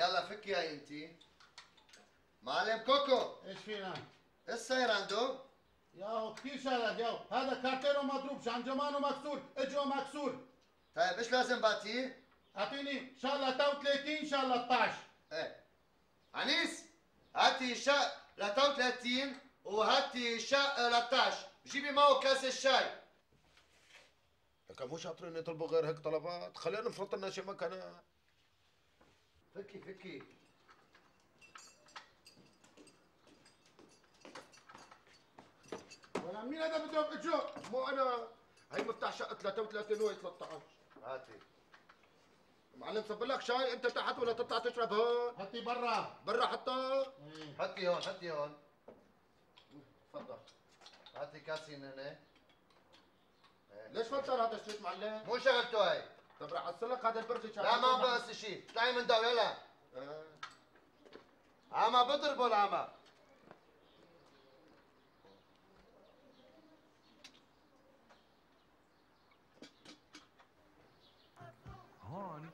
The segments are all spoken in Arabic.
يلا فكي هاي انتي. معلم كوكو، ايش فينا؟ ايش صاير عنده؟ ياهو كثير شغلات ياهو، هذا كارتينه مضروب، شنجمانه مكسور، اجره مكسور. طيب ايش لازم بعطيه؟ اعطيني ان شاء الله 33 ان شاء الله 12. ايه عنيس، هاتي شاء ل 33 وهاتي شاء ل 12، جيبي معه كاس الشاي. لك مو شاطرين يطلبوا غير هيك طلبات، خلينا نفرط لنا شي مكانها. فكي فكي. ولا مين هذا بده اجره؟ مو انا، هي مفتاح شقه 33 و 13. هاتي. معلم صب لك شاي انت تحت ولا تطلع تشرب هون؟ حطي برا. برا حتى؟ حطي هون حطي هون. تفضل. هاتي كاسين هنا. ليش فلتر هذا الشيء معلم؟ مو شغلته هاي. طب رح احصل لك هذا البرج. لا ما بقص شيء، اطلعي من ده يلا. عما بضربه العمى. هون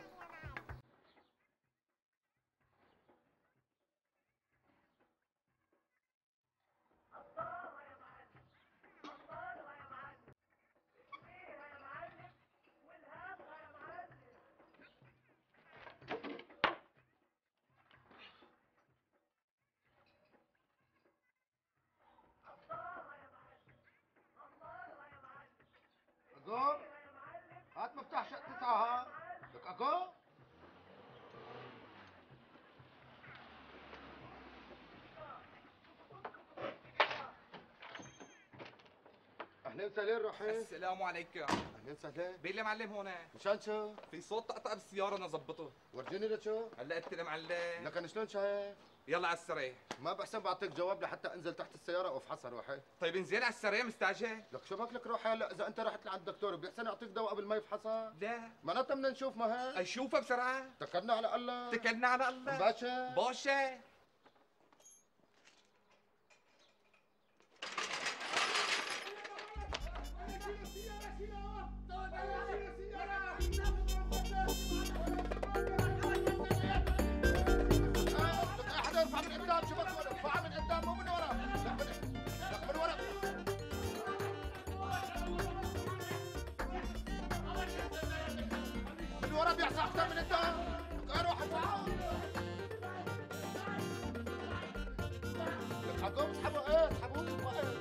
اجو هات مفتاح شقه 9 ها. لك اجو اهلين وسهلين روحي. السلام عليكم. اهلين وسهلين. بيلي معلم هون مشان شو؟ في صوت طقطقه بالسياره انا ظبطه. ورجيني لشو؟ هلا قلت لي معلم لكن شلون شايف؟ يلا على السريع. ما بحسن بعطيك جواب لحتى انزل تحت السياره وافحصها روحي. طيب انزين على السريع مستعجل. لك شو بك لك روحي هلا اذا انت رحت لعند الدكتور بيحسن يعطيك دواء قبل ما يفحصها؟ لا معناتها بدنا نشوف ما هي؟ اشوفها بسرعه. تكلنا على الله. تكلنا على الله. باشا باشا. حدا يرفع من قدام. شو بك ارفعها من قدام مو من ورا. لك من ورا. من ورا بيحصل اكثر من قدام. لك اروح ارفعها. لك حقهم اسحبوا ايه اسحبوا ايه.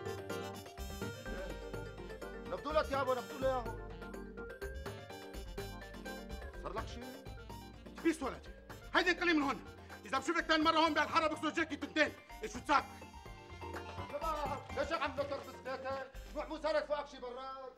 نفضوا لك يابا نفضوا له اياهم. صار لك شيء؟ بيس ولدي، هيدي انقلي من هون، اذا بشوفك ثاني مره هون بهالحاره بكسر جاكي تنتين، ايش بتساك؟ شباب ليش عم تنطر بسكيتك؟ روح مو صارت فوقك شي براد.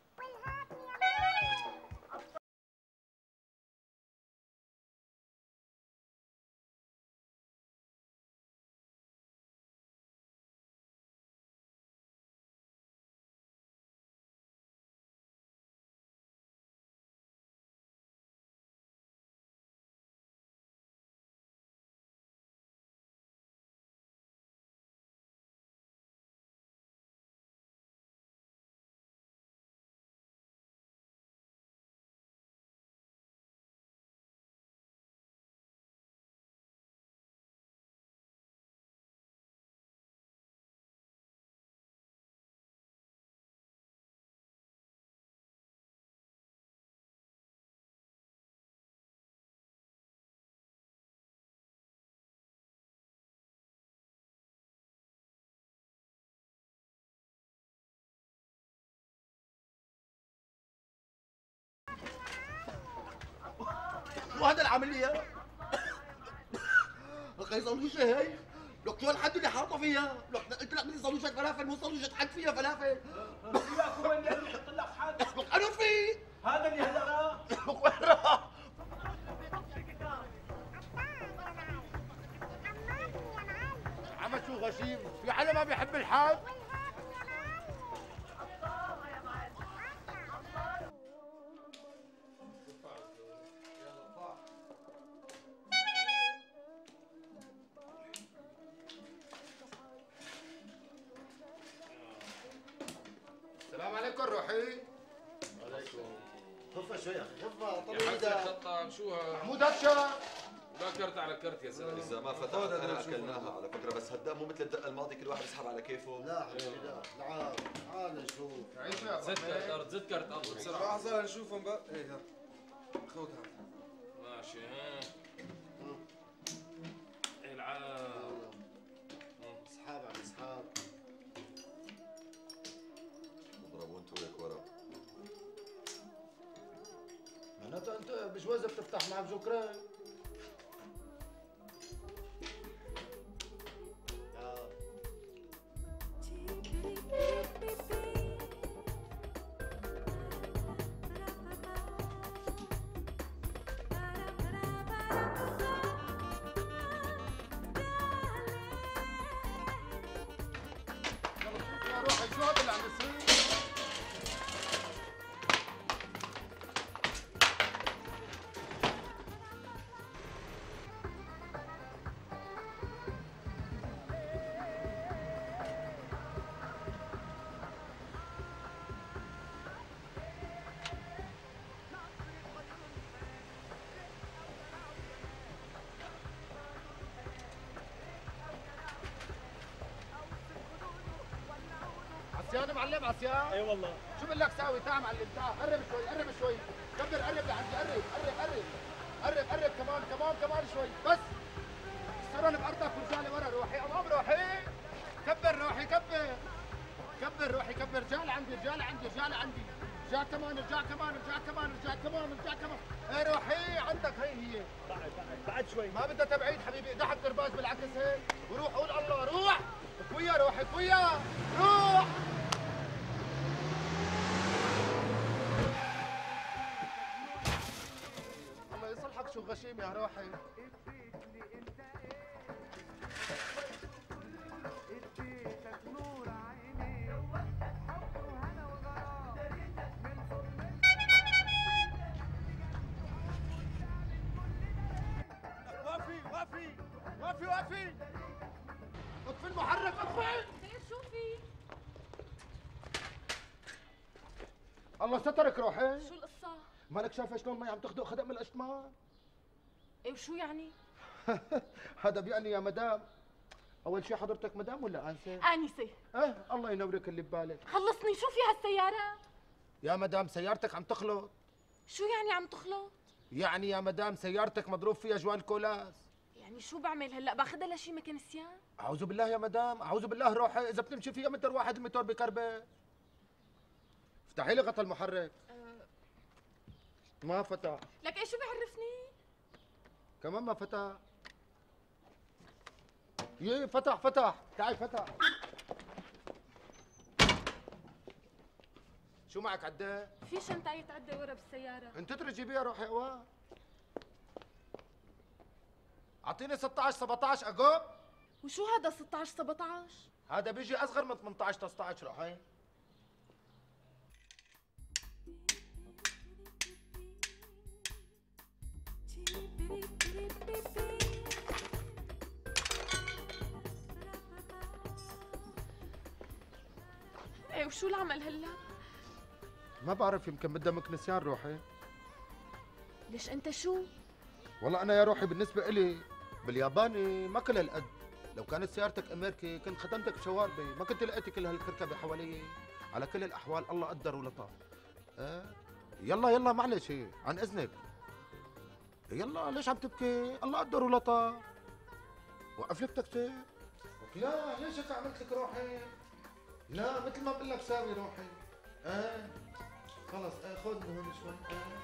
وهذا العملية اخي صلوشة هي لك شو الحد اللي حاطه فيها؟ لك قلت لك بدي صلوشة فلافل مو صلوشة حد فيها فلافل. يا اخوي اللي يحط لك حد لك انا في هذا اللي هلا راح. لك وين راح؟ عمل شو غشيم؟ في حدا ما بيحب الحد؟ السلام عليكم روحي. خفة شوي يا اخي خفة يا طب حاج خطة شو ها؟ محمود هشة. كرت على كرت يا زلمه. اذا ما فتحت انا اكلناها على فكره، بس هالدقه مو مثل الدقه الماضي كل واحد يسحب على كيفه. لا حبيبي لا، تعال تعال نشوف. عيشوا يا زد كرت ارض، زد كرت ارض بسرعه. لحظه نشوفهم بقى. ايه ها خذها ماشي. ها العاب اسحاب على اسحاب. اضربوا انتوا هيك ورا. معناتها انت بجوز بتفتح معك جوكرين. يا روحي شو هذا اللي عم يصير؟ عصيان معلم عصيان. اي والله. شو بقول لك ساوي؟ تعال معلم تعال، قرب شوي قرب شوي، كبر قرب لعندي، قرب كمان شوي بس. استرن بأرضك ورجع لورا روحي، أمام روحي. كبر روحي كبر روحي كبر، رجع لعندي رجع كمان ايه روحي عندك هي. بعد شوي. ما بدها تبعيد حبيبي، اقدح الترباز بالعكس هيك وروح قول الله روح. كويا روحي كويا روح. الله يصلحك شو غشيم يا روحي. وقفي اطفي المحرك اطفي. خير شو في؟ الله سترك روحي. شو القصة؟ مالك شايفه شلون مي عم تخدق خدق من الاشمار؟ ايه وشو يعني؟ هذا بيعني يا مدام. اول شيء حضرتك مدام ولا انسه؟ آنسة. ايه الله ينورك اللي ببالك. خلصني، شو في هالسيارة؟ يا مدام سيارتك عم تخلط. شو يعني عم تخلط؟ يعني يا مدام سيارتك مضروب فيها جوان كولاس. يعني شو بعمل هلا؟ باخذها لشي ميكانيسيان؟ اعوذ بالله يا مدام، اعوذ بالله روحي، اذا بتمشي فيها متر واحد الموتور بكربه. افتحي لي غطا المحرك. ما فتح. لك ايه شو بيعرفني؟ كمان ما فتح. يي فتح تعي فتح. شو معك عدة؟ في شنطة تعدي ورا بالسيارة. انت ترى جيبيها روحي قوا. اعطيني 16 17 اقوم. وشو هذا 16 17؟ هذا بيجي اصغر من 18 19 روحي. ايه وشو العمل هلا؟ ما بعرف، يمكن بدها مكنسيان روحي. ليش انت شو؟ والله انا يا روحي بالنسبه إلي بالياباني ما كل هالقد. لو كانت سيارتك امريكي كنت خدمتك بشواربي، ما كنت لقيتي كل هالكركبه حوالي. على كل الاحوال الله قدر ولطف. يلا معلش عن اذنك. يلا ليش عم تبكي؟ الله قدر ولطف. وقف لك تاكسي. لا ليش هيك عملت لك روحي؟ لا مثل ما بقول لك ساوي روحي. خلص خذ من هون شوي.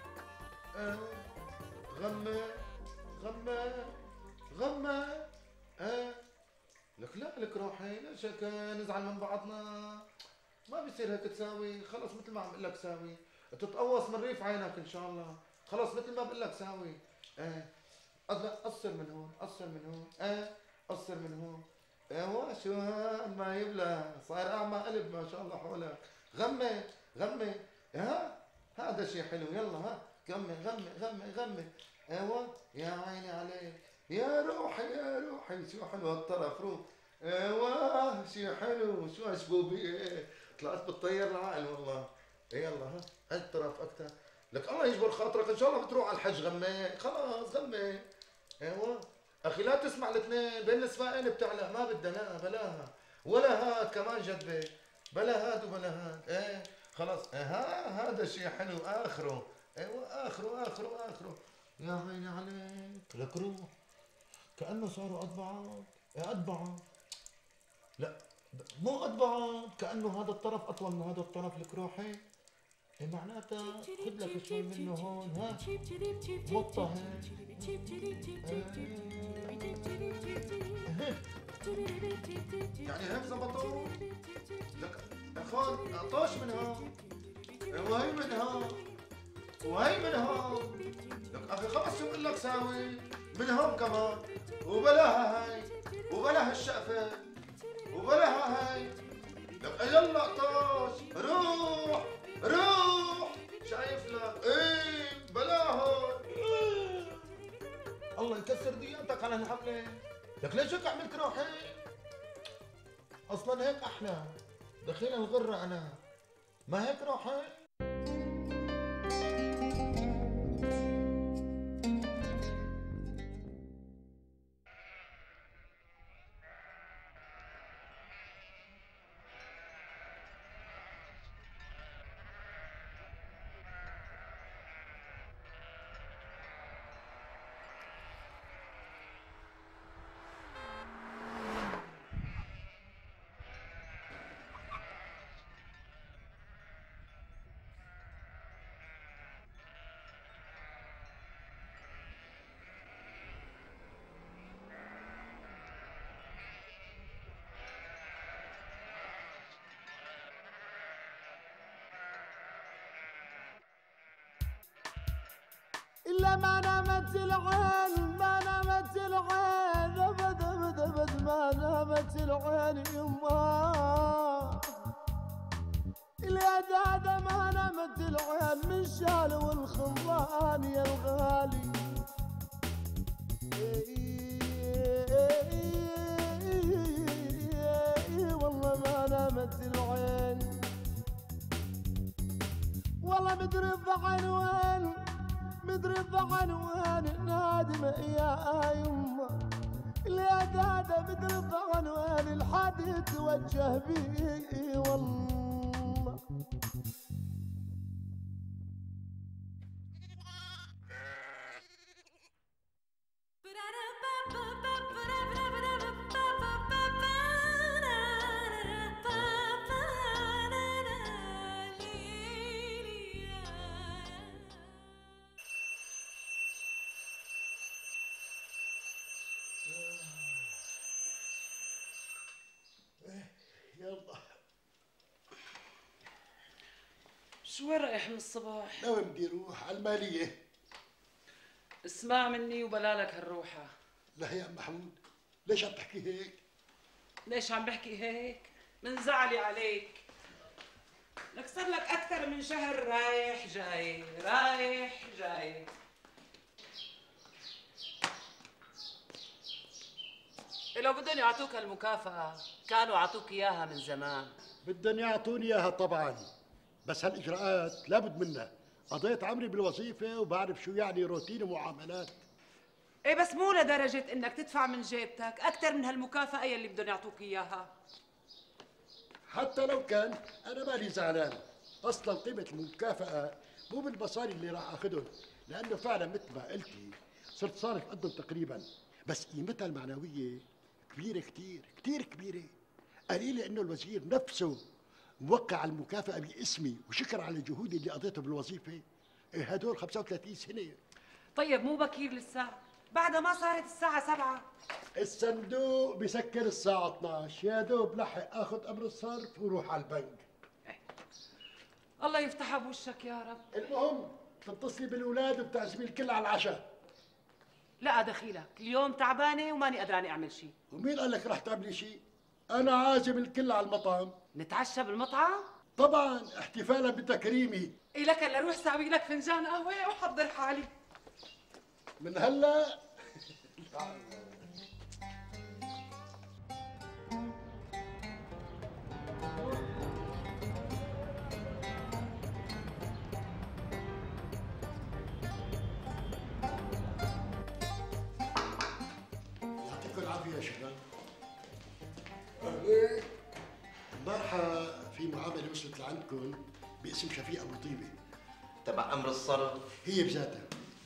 غمة لك لا لك روحي، ليش هيك نزعل من بعضنا؟ ما بيصير هيك تساوي، خلص مثل ما عم بقول لك ساوي، تتقوص من ريف عينك ان شاء الله، خلص مثل ما بقول لك ساوي. قصر من هون قصر من هون. ايوه شو ما يبلى، صاير اعمى قلب ما شاء الله حولك. غمي هذا شيء حلو. يلا غمي. ايوه يا عيني عليك يا روحي شو حلو هالطرف روح. ايوه شو حلو شو هالشبوبيه، طلعت بتطير العقل والله. يلا هالطرف اكثر. لك الله يجبر خاطرك ان شاء الله بتروح على الحج. غمي خلاص غمي. ايوه اخي لا تسمع الاثنين بين السفائن بتعلق، ما بدنا بلاها، ولا هاد كمان جدبه، بلا هاد وبلا هاد. ايه خلاص هذا شيء حلو اخره. ايوه اخره. يا عيني عليك لك روح، كانه صاروا قد بعض. قد بعض، لا مو قد بعض، كانه هذا الطرف اطول من هذا الطرف. لك روحي معناتها خذ لك شوي منه هون. ها مطة يعني هيك زبطوا لك اخوان. اعطوش من هون وهي من هون وهي من هون. لك اخي خلص شو بقول لك ساوي من هون كمان، وبلاها هاي وبلاها الشقفه وبلاها هاي. لك يلا اعطوش، روح شايف لك. ايه بلاها. الله يكسر ديانتك على الحمله. لك ليش هيك عملت روحي؟ اصلا هيك احلى، دخيل الغره انا، ما هيك روحي؟ إلا ما نامت العين، ما نامت العين، أبد أبد أبد ما نامت العين يما. اليدادة ما نامت العين من شال والخضان يا الغالي. والله ما نامت العين، والله مدري الضعن وين، مدري الضعن وين نادم يا يما. يا دادا مدري الضعن وين الحد يتوجه بي والله. يلا شو وين رايح من الصباح؟ لوين بدي اروح؟ على المالية. اسمع مني وبلالك هالروحة. لا يا محمود، ليش عم تحكي هيك؟ ليش عم بحكي هيك؟ من زعلي عليك. لك صار لك أكثر من شهر رايح جاي رايح جاي. لو بدهم يعطوك المكافأة كانوا عطوك إياها من زمان. بدهم يعطوني اياها طبعا، بس هالاجراءات لابد منها. قضيت عمري بالوظيفه وبعرف شو يعني روتين ومعاملات. ايه بس مو لدرجة انك تدفع من جيبتك اكثر من هالمكافأة يلي بدهم يعطوك اياها. حتى لو كان انا مالي زعلان، اصلا قيمه المكافاه مو بالمصاري اللي راح اخذهم، لانه فعلا مثل ما قلتي صرت صارف قدهم تقريبا، بس قيمتها المعنويه كبيره كثير كثير كبيره. قليله انه الوزير نفسه موقع المكافاه باسمي وشكر على جهودي اللي قضيته بالوظيفه. هدول 35 سنه. طيب مو بكير لسه؟ بعدها ما صارت الساعة 7. الصندوق بسكر الساعة 12، يا دوب لحق اخذ امر الصرف وروح على البنك. الله يفتحها بوشك يا رب. المهم تتصلي بالاولاد وبتعزمي الكل على العشاء. لا دخيلك، اليوم تعبانة وماني قدرانة اعمل شيء. ومين قال لك رح تعملي شيء؟ انا عازم الكل على المطعم. نتعشى بالمطعم؟ طبعا احتفالا بتكريمي. إيه لك الا روح ساوي لك فنجان قهوة وحضر حالي. من هلا اللي وصلت لعندكم باسم شفيق ابو طيبه تبع امر الصرف. هي بذاتها.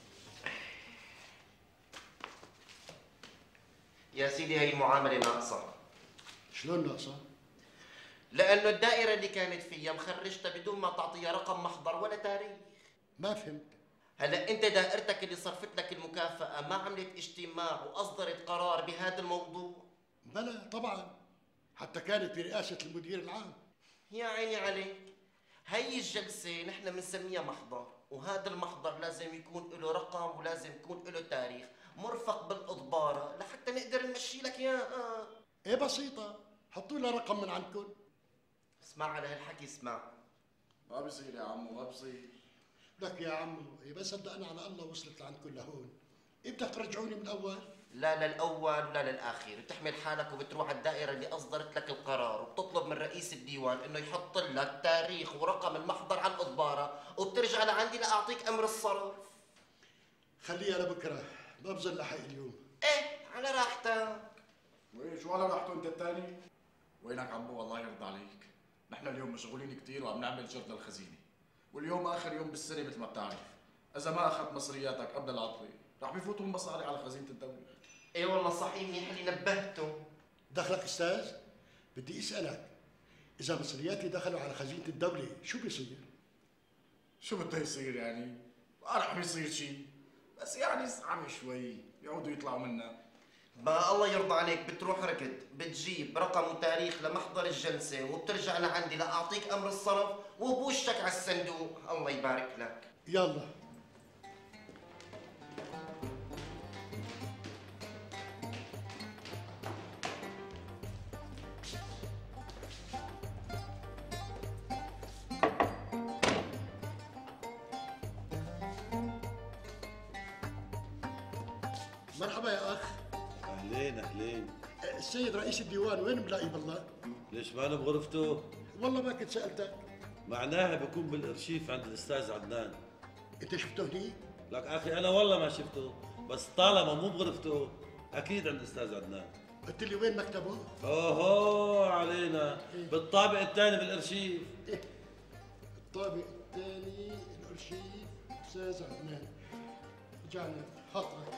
يا سيدي هي المعامله ناقصه. شلون ناقصه؟ لانه الدائره اللي كانت فيها مخرجتها بدون ما تعطيها رقم محضر ولا تاريخ. ما فهمت. هلا انت دائرتك اللي صرفت لك المكافاه ما عملت اجتماع واصدرت قرار بهذا الموضوع؟ بلى طبعا، حتى كانت برئاسه المدير العام. يا عيني عليك. هي الجلسه نحن بنسميها محضر، وهذا المحضر لازم يكون له رقم ولازم يكون له تاريخ مرفق بالاضباره لحتى نقدر نمشي لك اياه. ايه بسيطه، حطوا لها رقم من عندكم. اسمع على هالحكي، اسمع. ما بصير يا عمو، ما بصير. لك يا عمو بس صدقنا على الله وصلت لعندكم لهون، إيه بدك ترجعوني من الاول؟ لا للاول ولا للاخير، بتحمل حالك وبتروح على الدائره اللي اصدرت لك القرار وبتطلب من رئيس الديوان انه يحط لك تاريخ ورقم المحضر على الاضباره وبترجع لعندي لاعطيك امر الصرف. خليها لبكره، ما بظل لحق اليوم. ايه على راحتك. وين شو على راحته انت الثاني؟ وينك عمو الله يرضى عليك؟ نحن اليوم مشغولين كثير وعم نعمل جرد للخزينه، واليوم اخر يوم بالسنه مثل ما بتعرف، اذا ما اخذت مصرياتك قبل العطله رح بيفوتوا المصاري على خزينه الدوله. ايه والله صحيح، منيح اللي نبهته. دخلك استاذ؟ بدي اسالك، اذا مصرياتي دخلوا على خزينه الدوله شو بيصير؟ شو بده يصير يعني؟ ما رح بيصير شيء، بس يعني صعب شوي يعودوا يطلعوا منا. ما الله يرضى عليك بتروح ركض بتجيب رقم وتاريخ لمحضر الجلسه وبترجع لعندي لاعطيك امر الصرف وبوشك على الصندوق. الله يبارك لك. يلا. مرحبا يا اخ. اهلين اهلين. السيد رئيس الديوان وين ملاقي بالله؟ ليش ما انا بغرفته؟ والله ما كنت سالتك. معناها بكون بالارشيف عند الاستاذ عدنان. انت شفته هنيك؟ لك اخي انا والله ما شفته، بس طالما مو بغرفته اكيد عند الاستاذ عدنان. قلت لي وين مكتبه؟ اوهو علينا، بالطابق الثاني بالارشيف. الطابق الثاني الارشيف استاذ عدنان. رجعنا خطرك.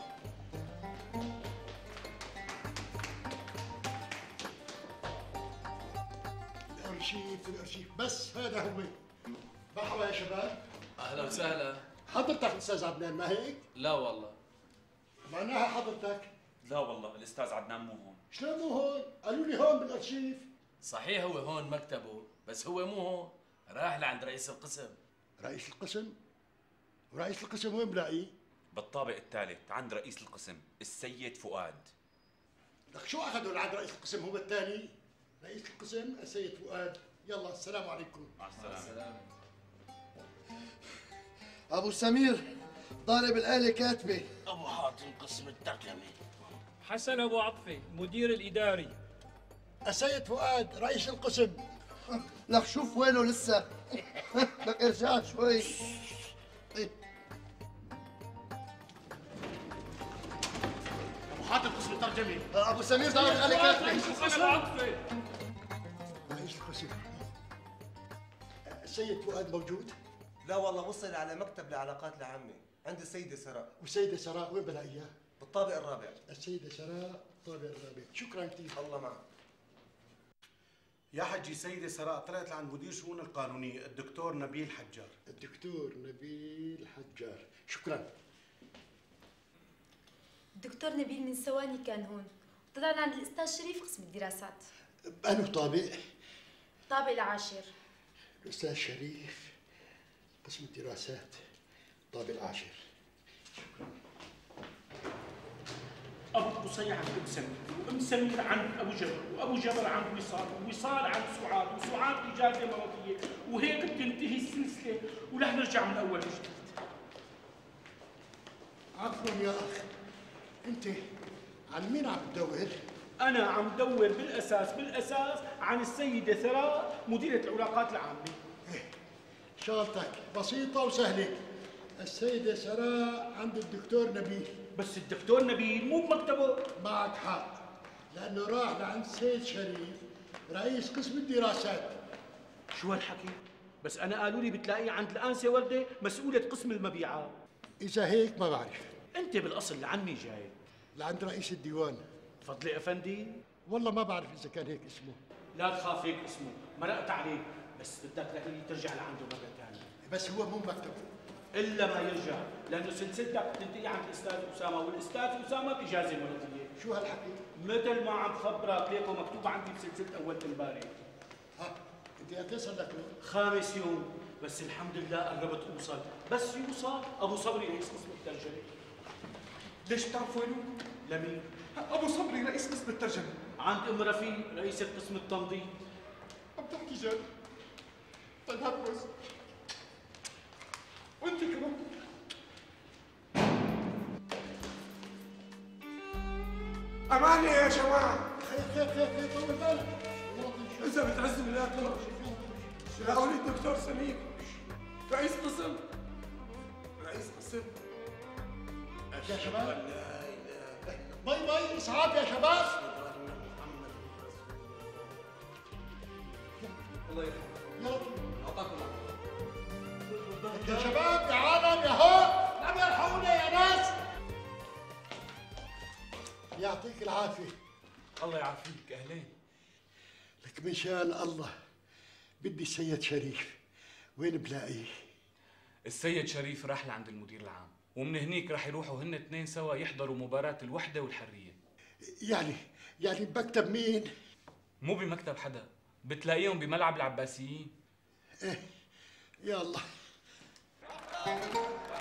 الارشيف بس هذا هو. مرحبا يا شباب. اهلا وسهلا. حضرتك الاستاذ عدنان ما هيك؟ لا والله. معناها حضرتك؟ لا والله الاستاذ عدنان مو هون. شلون مو هون؟ قالوا لي هون بالارشيف. صحيح هو هون مكتبه، بس هو مو هون، راح لعند رئيس القسم. رئيس القسم؟ ورئيس القسم وين بلاقيه؟ بالطابق الثالث عند رئيس القسم السيد فؤاد. لك شو اخذوا لعند رئيس القسم هو الثاني؟ رئيس القسم السيد فؤاد. يلا السلام عليكم. مع السلامة. ابو سمير ضارب الآلة كاتبة. ابو حاتم قسم الترجمة. حسن ابو عطفي مدير الاداري. السيد فؤاد رئيس القسم. لك شوف وينه لسه. لك ارجع شوي. ابو حاتم قسم الترجمة. ابو سمير ضارب الآلة كاتبة. حسن ابو عطفي رئيس القسم. السيد فؤاد موجود؟ لا والله وصل على مكتب العلاقات العامة عند السيدة سراء. والسيدة سراء وين بلاقيها؟ بالطابق الرابع. السيدة سراء الطابق الرابع. شكرا كثير. الله معك. يا حجي سيدة سراء طلعت لعند مدير شؤون القانونية الدكتور نبيل حجار. الدكتور نبيل حجار. شكرا. الدكتور نبيل من ثواني كان هون، طلعنا عند الاستاذ شريف قسم الدراسات. بأنه طابق؟ الطابق العاشر. الأستاذ شريف قسم الدراسات الطابق العاشر. شكرا. ابو قصي عند ام سمير، وام سمير عند ابو جبر، وابو جبر عند وصال، ووصال عند سعاد، وسعاد اجازه مرضيه، وهيك بتنتهي السلسله ورح نرجع من اول وجديد. عفوا يا اخ، انت عن مين عم تدور؟ انا عم دور بالاساس عن السيده ثراء مديره العلاقات العامه. شغلتك بسيطه وسهله. السيده سراء عند الدكتور نبيل. بس الدكتور نبيل مو بمكتبه. معك حق، لانه راح لعند السيد شريف رئيس قسم الدراسات. شو هالحكي؟ بس انا قالوا لي بتلاقيه عند الانسه ورده مسؤوله قسم المبيعات. اذا هيك ما بعرف. انت بالاصل لعمي جاي؟ لعند رئيس الديوان. فضلي افندي؟ والله ما بعرف اذا كان هيك اسمه. لا تخاف هيك اسمه، مرقت عليك، بس بدك لي ترجع لعنده مره ثانيه. بس هو مو مكتبه. الا ما يرجع، لانه سلسلتك بتنتهي عند الاستاذ اسامه، والاستاذ اسامه باجازه مرضيه. شو هالحكي؟ مثل ما عم خبرك ليكو مكتوب عندي بسلسله اول امبارح. ها انت قد صار لك؟ 5 يوم، بس الحمد لله قربت اوصل، بس يوصل ابو صبري رئيس قسم الترجمه. ليش بتعرف وينه؟ لمين؟ ابو صبري رئيس قسم الترجمه. عند ام رفيق رئيسة قسم التنظيف. عم تحكي جد؟ طيب هات بس. وانت كمان. أمانة يا جماعة. خير طول بالك. إذا بتعزوا لا تروح. لاقوا لي الدكتور سمير رئيس قسم. رئيس قسم. يا شباب. مي اسعاف يا شباب. الله يرحمه. أعطاكم يا شباب يا عالم يا هون لم يرحمونا يا ناس. يعطيك العافية. الله يعافيك. أهلين. لك من شان الله بدي السيد شريف، وين بلاقيه؟ السيد شريف راح لعند المدير العام، ومن هنيك راح يروحوا هن اثنين سوا يحضروا مباراة الوحدة والحرية. يعني بمكتب مين؟ مو بمكتب حدا، بتلاقيهم بملعب العباسيين. ايه يا الله.